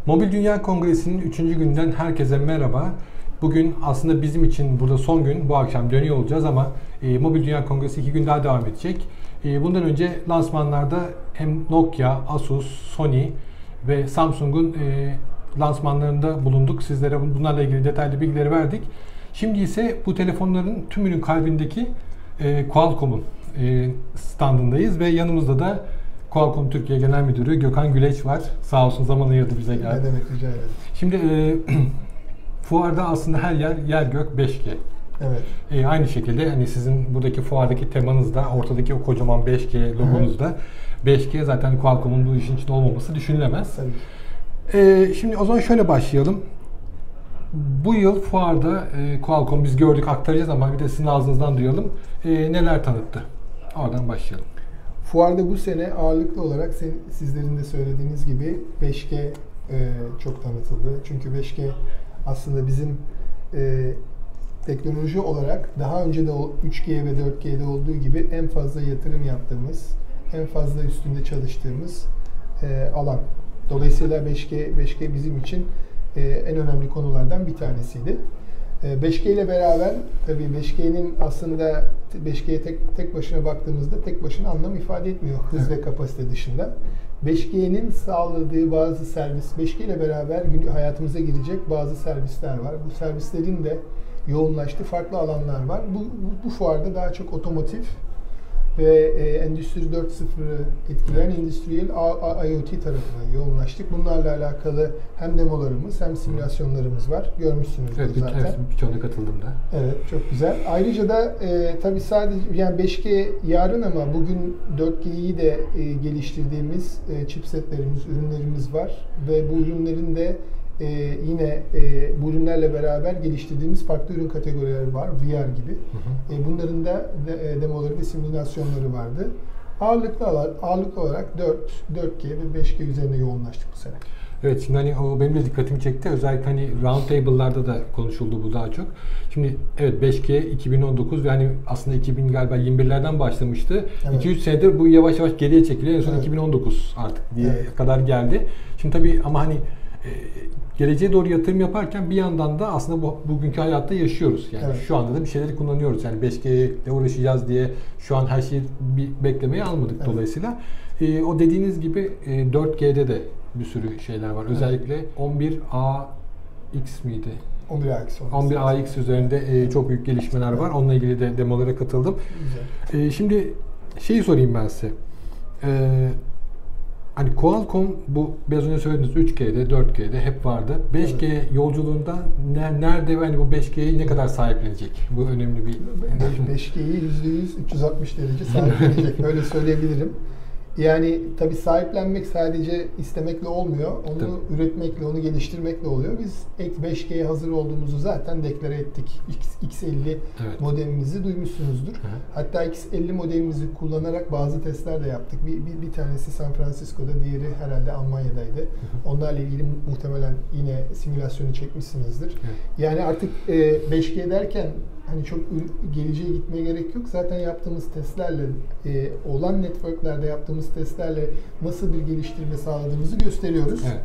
Mobil Dünya Kongresi'nin 3. günden herkese merhaba. Bugün aslında bizim için burada son gün, bu akşam dönüyor olacağız ama Mobil Dünya Kongresi 2 gün daha devam edecek. Bundan önce lansmanlarda hem Nokia, Asus, Sony ve Samsung'un lansmanlarında bulunduk. Sizlere bunlarla ilgili detaylı bilgileri verdik. Şimdi ise bu telefonların tümünün kalbindeki Qualcomm'un standındayız ve yanımızda da Qualcomm Türkiye Genel Müdürü Gökhan Güleç var. Sağ olsun zaman ayırdı bize geldi. Ne demek, rica ederim. Şimdi fuarda aslında her yer gök 5G. Evet. Aynı şekilde hani sizin buradaki fuardaki temanız da ortadaki o kocaman 5G logonuz da 5G zaten Qualcomm'un bu işin içinde olmaması düşünülemez. Şimdi o zaman şöyle başlayalım. Bu yıl fuarda Qualcomm biz gördük, aktaracağız ama bir de sizin ağzınızdan duyalım. Neler tanıttı? Oradan başlayalım. Fuarda bu sene ağırlıklı olarak sizlerin de söylediğiniz gibi 5G çok tanıtıldı. Çünkü 5G aslında bizim teknoloji olarak daha önce de 3G ve 4G'de olduğu gibi en fazla yatırım yaptığımız, en fazla üstünde çalıştığımız alan. Dolayısıyla 5G bizim için en önemli konulardan bir tanesiydi. 5G ile beraber tabii 5G'nin aslında 5G'ye tek başına baktığımızda tek başına anlam ifade etmiyor hız ve kapasite dışında. 5G'nin sağladığı bazı servis, 5G ile beraber hayatımıza girecek bazı servisler var. Bu servislerin de yoğunlaştığı farklı alanlar var. Bu fuarda daha çok otomotiv ve Endüstri 4.0'ı etkileyen Industrial IoT tarafına yoğunlaştık. Bunlarla alakalı hem demolarımız hem simülasyonlarımız var. Görmüşsünüzdür zaten. Evet, birçoğuna katıldım da. Evet, çok güzel. Ayrıca da tabii sadece yani 5G yarın ama bugün 4G'yi de geliştirdiğimiz chipsetlerimiz, ürünlerimiz var ve bu ürünlerin de yine bu ürünlerle beraber geliştirdiğimiz farklı ürün kategorileri var, VR gibi. Bunların da demoları ve simülasyonları vardı. Ağırlıklı olarak 4G ve 5G üzerine yoğunlaştık bu sene. Evet, şimdi hani o benim de dikkatimi çekti. Özellikle hani round table'larda da konuşuldu bu daha çok. Şimdi evet 5G 2019 yani aslında 2021'lerden başlamıştı. Evet. 2-3 senedir bu yavaş yavaş geriye çekiliyor. En son evet. 2019 artık diye kadar geldi. Şimdi tabii ama hani geleceğe doğru yatırım yaparken bir yandan da aslında bugünkü hayatta yaşıyoruz. Yani evet. Şu anda da bir şeyleri kullanıyoruz. Yani 5G ile uğraşacağız diye şu an her şeyi bir beklemeye almadık evet. Dolayısıyla. O dediğiniz gibi 4G'de de bir sürü şeyler var. Özellikle 11AX miydi? 11AX üzerinde çok büyük gelişmeler var. Onunla ilgili de demolara katıldım. Şimdi şeyi sorayım ben size. Hani Qualcomm bu biraz önce söylediğiniz 3G'de, 4G'de hep vardı. 5G evet. Yolculuğunda nerede ve hani bu 5G'yi ne kadar sahiplenecek? Bu önemli bir... 5G'yi %100 360 derece sahiplenecek. Öyle söyleyebilirim. Yani tabii sahiplenmek sadece istemekle olmuyor. Onu tabii. Üretmekle, onu geliştirmekle oluyor. Biz 5G'ye hazır olduğumuzu zaten deklare ettik. X50 evet. Modemimizi duymuşsunuzdur. Hı-hı. Hatta X50 modemimizi kullanarak bazı testler de yaptık. Bir tanesi San Francisco'da, diğeri herhalde Almanya'daydı. Hı-hı. Onlarla ilgili muhtemelen yine simülasyonu çekmişsinizdir. Hı-hı. Yani artık 5G derken hani çok geleceğe gitmeye gerek yok. Zaten yaptığımız testlerle, olan networklerde yaptığımız testlerle nasıl bir geliştirme sağladığımızı gösteriyoruz. Evet.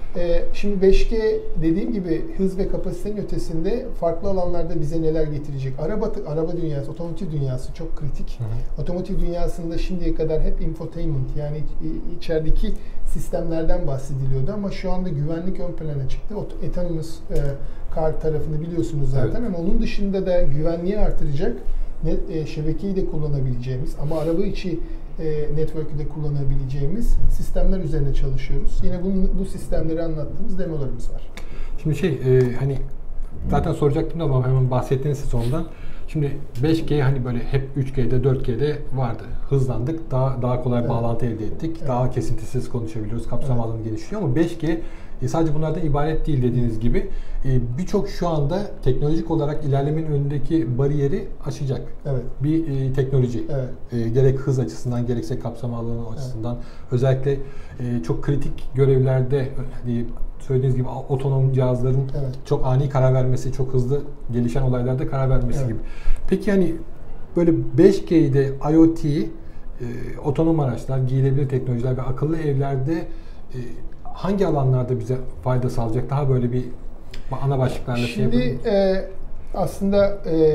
Şimdi 5G dediğim gibi hız ve kapasitenin ötesinde farklı alanlarda bize neler getirecek? Araba dünyası, otomotiv dünyası çok kritik. Hı hı. Otomotiv dünyasında şimdiye kadar hep infotainment yani içerideki sistemlerden bahsediliyordu ama şu anda güvenlik ön plana çıktı. Autonomous car tarafını biliyorsunuz zaten evet. Ama onun dışında da güvenliği artıracak şebekeyi de kullanabileceğimiz ama araba içi network'ü de kullanabileceğimiz sistemler üzerine çalışıyoruz. Yine bu sistemleri anlattığımız demolarımız var. Şimdi hani zaten soracaktım ama hemen bahsettiniz siz ondan. Şimdi 5G hani böyle hep 3G'de, 4G'de vardı. Hızlandık, daha kolay evet. Bağlantı elde ettik. Evet. Daha kesintisiz konuşabiliyoruz, kapsam alanı genişliyor ama 5G sadece bunlardan ibaret değil dediğiniz gibi. Birçok şu anda teknolojik olarak ilerlemenin önündeki bariyeri aşacak evet. Bir teknoloji. Evet. Gerek hız açısından gerekse kapsam alanı açısından evet. Özellikle çok kritik görevlerde söylediğiniz gibi otonom cihazların evet. Çok ani karar vermesi, çok hızlı gelişen olaylarda karar vermesi evet. Gibi. Peki hani böyle 5G'de IoT, otonom araçlar, giyilebilir teknolojiler ve akıllı evlerde hangi alanlarda bize fayda sağlayacak? Daha böyle bir ana başlıklarla Şimdi aslında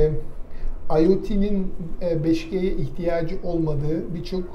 IoT'nin 5G'ye ihtiyacı olmadığı birçok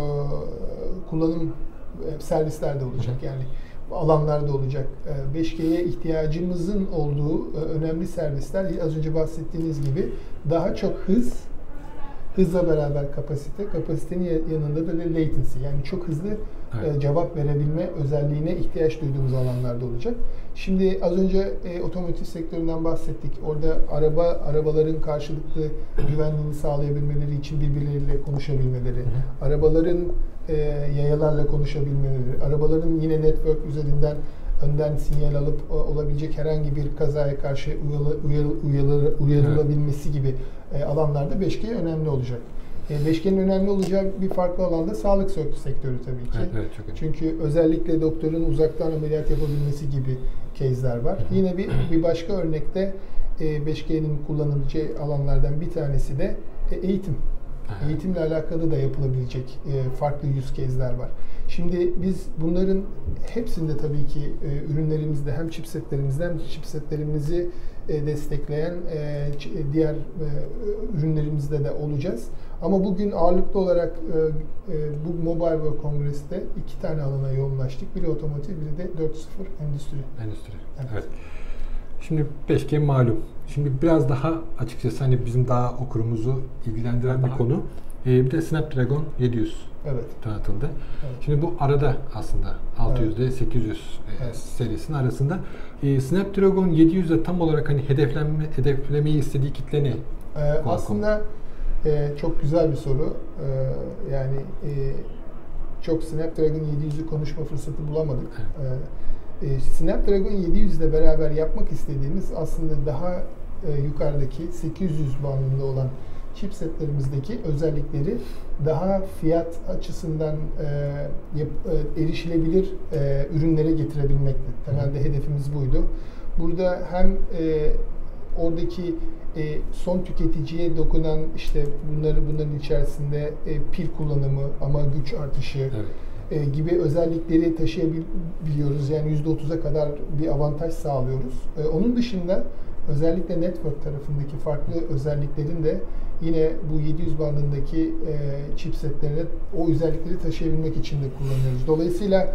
kullanım servislerde olacak. Yani alanlarda olacak. 5G'ye ihtiyacımızın olduğu önemli servisler az önce bahsettiğiniz gibi daha çok hızla beraber kapasitenin yanında da latency, yani çok hızlı cevap verebilme özelliğine ihtiyaç duyduğumuz alanlarda olacak. Şimdi az önce otomotiv sektöründen bahsettik. Orada arabaların karşılıklı güvenliğini sağlayabilmeleri için birbirleriyle konuşabilmeleri, arabaların yayalarla konuşabilmeleri, arabaların yine network üzerinden önden sinyal alıp olabilecek herhangi bir kazaya karşı uyarılabilmesi gibi alanlarda 5G önemli olacak. 5G'nin önemli olacağı bir farklı alanda sağlık sektörü tabii ki. Evet, çok önemli. Çünkü özellikle doktorun uzaktan ameliyat yapabilmesi gibi case'ler var. Yine bir başka örnekte 5G'nin kullanılacağı alanlardan bir tanesi de eğitim. Eğitimle alakalı da yapılabilecek farklı use case'ler var. Şimdi biz bunların hepsinde tabii ki ürünlerimizde hem chipsetlerimizde hem chipsetlerimizi destekleyen diğer ürünlerimizde de olacağız. Ama bugün ağırlıklı olarak bu Mobile World Congress'te 2 tane alana yoğunlaştık. Biri otomotiv, biri de 4.0 endüstri. Evet. Şimdi 5G malum. Şimdi biraz daha açıkçası hani bizim daha okurumuzu ilgilendiren bir konu. Bir de Snapdragon 700 tanıtıldı. Evet. Şimdi bu arada aslında 600 ile 800 serisinin arasında. Snapdragon 700'de tam olarak hani hedeflemeyi istediği kitle ne? Aslında çok güzel bir soru. Yani çok Snapdragon 700'ü konuşma fırsatı bulamadık. Snapdragon 700 ile beraber yapmak istediğimiz aslında daha yukarıdaki 800 bandında olan chipsetlerimizdeki özellikleri daha fiyat açısından erişilebilir ürünlere getirebilmekti. Temelde hedefimiz buydu. Burada hem oradaki son tüketiciye dokunan işte bunların içerisinde pil kullanımı ama güç artışı gibi özellikleri taşıyabiliyoruz. Yani %30'a kadar bir avantaj sağlıyoruz. Onun dışında özellikle network tarafındaki farklı özelliklerin de yine bu 700 bandındaki chipsetlerine o özellikleri taşıyabilmek için de kullanıyoruz. Dolayısıyla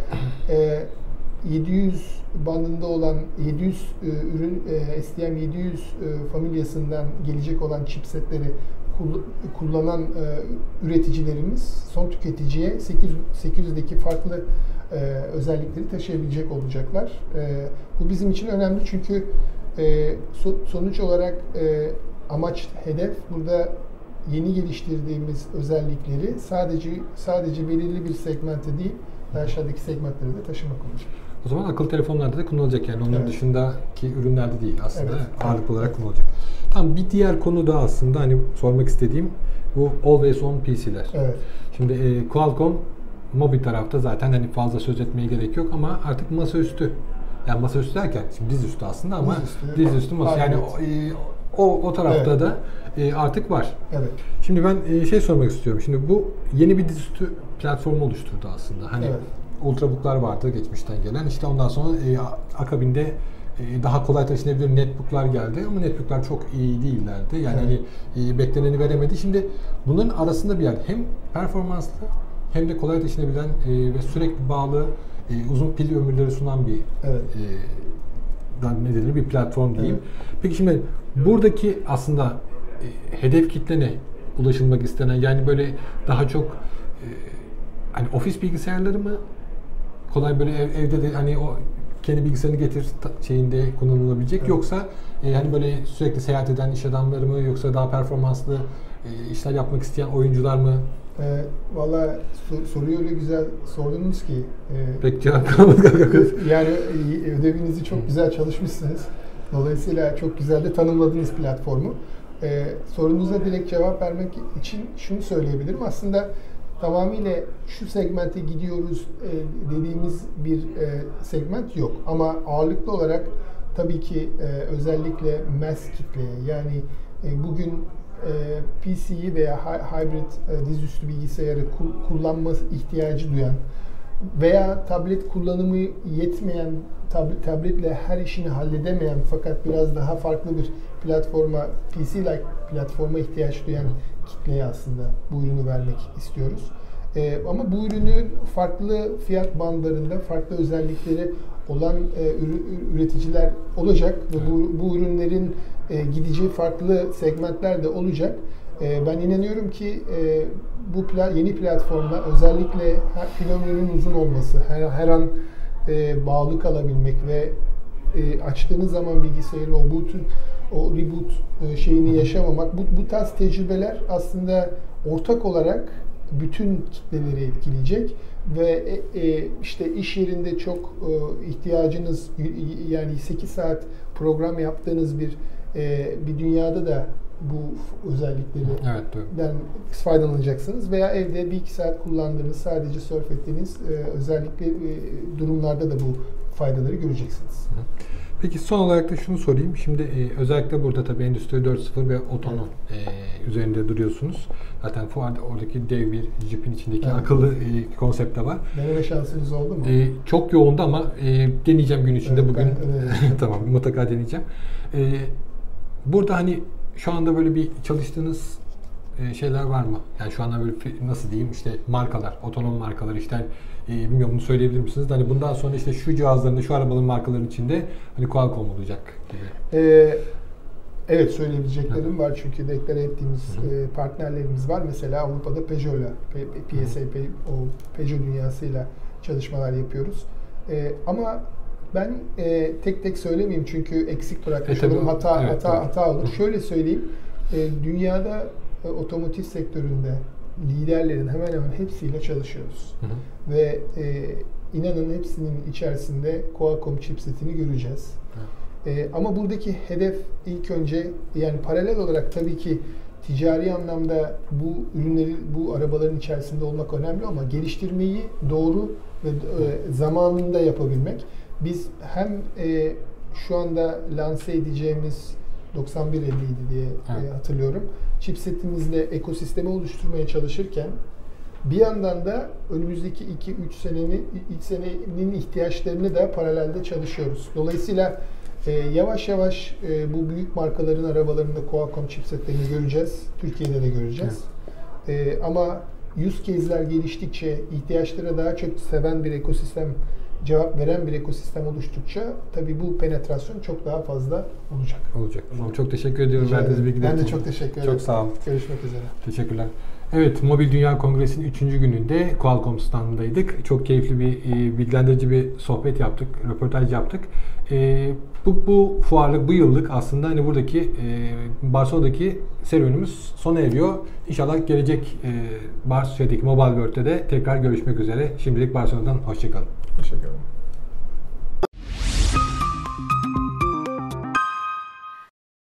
700 bandında olan 700 ürün STM700 familyasından gelecek olan chipsetleri kullanan üreticilerimiz son tüketiciye 800'deki farklı özellikleri taşıyabilecek olacaklar. Bu bizim için önemli çünkü sonuç olarak amaç, hedef burada yeni geliştirdiğimiz özellikleri sadece belirli bir segmente değil, aşağıdaki segmentlere de taşımak olacak. O zaman akıllı telefonlarda da kullanılacak, yani onların dışındaki ürünlerde değil aslında, ağırlıklı olarak kullanılacak. Tamam, bir diğer konu da aslında hani sormak istediğim bu Always On PC'ler. Şimdi Qualcomm mobil tarafta zaten hani fazla söz etmeye gerek yok ama artık masaüstü. Yani masaüstü derken şimdi dizüstü aslında ama dizüstü masa. Yani o tarafta da artık var. Şimdi ben sormak istiyorum. Şimdi bu yeni bir dizüstü platformu oluşturdu aslında. Hani Ultrabook'lar vardı geçmişten gelen. İşte ondan sonra akabinde daha kolay taşınabilir netbook'lar geldi ama netbook'lar çok iyi değillerdi. Yani hani bekleneni veremedi. Şimdi bunların arasında bir yer hem performanslı hem de kolay taşınabilen ve sürekli bağlı uzun pil ömürleri sunan bir bir platform diyeyim. Peki şimdi buradaki aslında hedef kitle ne? Ulaşılmak istenen, yani böyle daha çok hani ofis bilgisayarları mı? Kolay böyle evde de hani o kendi bilgisayarını getir şeyinde kullanılabilecek, yoksa hani böyle sürekli seyahat eden iş adamları mı, yoksa daha performanslı işler yapmak isteyen oyuncular mı? Valla soruyu öyle güzel sordunuz ki pek cevap kalmadı. Yani ödevinizi çok güzel çalışmışsınız. Dolayısıyla çok güzel de tanımladınız platformu. Sorunuza direkt cevap vermek için şunu söyleyebilirim. Aslında tamamıyla şu segmente gidiyoruz dediğimiz bir segment yok. Ama ağırlıklı olarak tabii ki özellikle mass kitleye, yani bugün PC'yi veya hybrid dizüstü bilgisayarı kullanma ihtiyacı duyan veya tablet kullanımı yetmeyen, tabletle her işini halledemeyen fakat biraz daha farklı bir platforma, PC-like platforma ihtiyaç duyan kitleye aslında bu ürünü vermek istiyoruz. Ama bu ürünün farklı fiyat bandlarında farklı özellikleri olan üreticiler olacak ve bu ürünlerin gideceği farklı segmentler de olacak. Ben inanıyorum ki bu yeni platformda özellikle pil ömrünün uzun olması, her an bağlı kalabilmek ve açtığınız zaman bilgisayarı o reboot şeyini yaşamamak, bu tarz tecrübeler aslında ortak olarak bütün kitleleri etkileyecek ve işte iş yerinde çok ihtiyacınız, yani 8 saat program yaptığınız bir dünyada da bu özelliklerden faydalanacaksınız veya evde 1-2 saat kullandığınız, sadece surf ettiğiniz özellikle durumlarda da bu faydaları göreceksiniz. Peki son olarak da şunu sorayım. Şimdi özellikle burada tabii Endüstri 4.0 ve otonom üzerinde duruyorsunuz. Zaten fuarda oradaki dev bir Jeep'in içindeki akıllı konsept de var. Deneme şansınız oldu mu? Çok yoğundu ama deneyeceğim gün içinde bugün. Tamam, mutlaka deneyeceğim. Burada hani şu anda böyle bir çalıştığınız şeyler var mı? Yani şu anda böyle nasıl diyeyim, işte markalar, otonom markalar, işte bilmiyorum, bunu söyleyebilir misiniz? Hani bundan sonra işte şu cihazların, şu arabaların markaların içinde hani Qualcomm olacak gibi. Evet, söyleyebileceklerim var çünkü deklare ettiğimiz partnerlerimiz var. Mesela Avrupa'da Peugeot'la, PSA, o Peugeot dünyasıyla çalışmalar yapıyoruz. Ama ben tek tek söylemeyeyim çünkü eksik bırakmış olurum, hata olur. Şöyle söyleyeyim, dünyada otomotiv sektöründe liderlerin hemen hemen hepsiyle çalışıyoruz. Ve inanın hepsinin içerisinde Qualcomm chipsetini göreceğiz. Ama buradaki hedef ilk önce, yani paralel olarak tabii ki ticari anlamda bu ürünleri, bu arabaların içerisinde olmak önemli ama geliştirmeyi doğru ve zamanında yapabilmek. Biz hem şu anda lanse edeceğimiz 9150 diye hatırlıyorum, chipsetimizle ekosistemi oluşturmaya çalışırken bir yandan da önümüzdeki 2-3 senenin ihtiyaçlarını da paralelde çalışıyoruz. Dolayısıyla yavaş yavaş bu büyük markaların arabalarında Qualcomm chipsetlerini göreceğiz. Türkiye'de de göreceğiz. Ama use case'ler geliştikçe, ihtiyaçlara daha çok seven bir ekosistem, cevap veren bir ekosistem oluştukça tabii bu penetrasyon çok daha fazla olacak. Çok teşekkür ediyorum verdiğiniz bilgiler için. Ben de çok teşekkür ederim. Çok sağ olun. Görüşmek üzere. Teşekkürler. Evet, Mobil Dünya Kongresi'nin 3. gününde Qualcomm standındaydık. Çok keyifli bir, bilgilendirici bir sohbet yaptık, röportaj yaptık. Bu fuarlık, bu yıllık aslında hani buradaki Barcelona'daki serüvenimiz sona eriyor. İnşallah gelecek Barcelona'daki Mobile World'de de tekrar görüşmek üzere. Şimdilik Barcelona'dan hoşçakalın. Teşekkür ederim.